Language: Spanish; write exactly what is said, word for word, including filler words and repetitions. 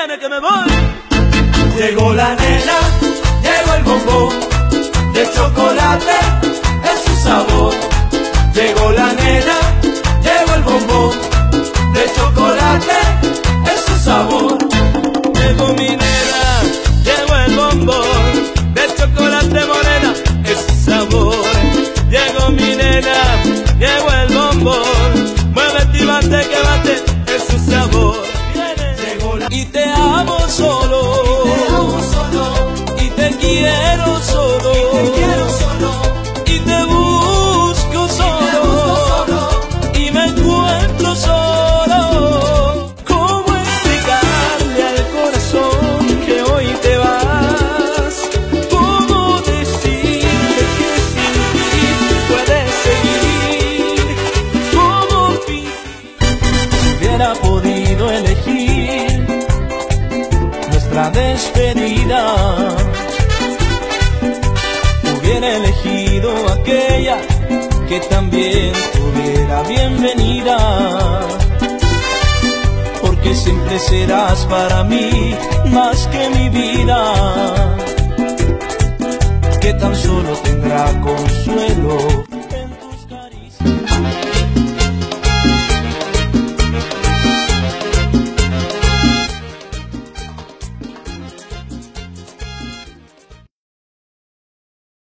viene que me voy. Llegó la nena, llegó el bombón de chocolate, es su sabor. Llegó la nena, llegó el bombón de chocolate, es su sabor. Llegó mi nena, llegó el bombón de chocolate morena, es su sabor. Llegó mi nena, llegó el bombón, muévete y bate que bate, es su sabor. Llegó la... Y te amo solo, y te amo solo, y te quiero solo, y te quiero solo, y te busco solo, y te busco solo, y me encuentro solo. ¿Cómo explicarle al corazón que hoy te vas? ¿Cómo decirle que sin ti puedes seguir? ¿Cómo fingir? Hubiera podido elegir nuestra despedida, hubiera elegido aquella que también tuviera bienvenida, porque siempre serás para mí más que mi vida, que tan solo tendrá como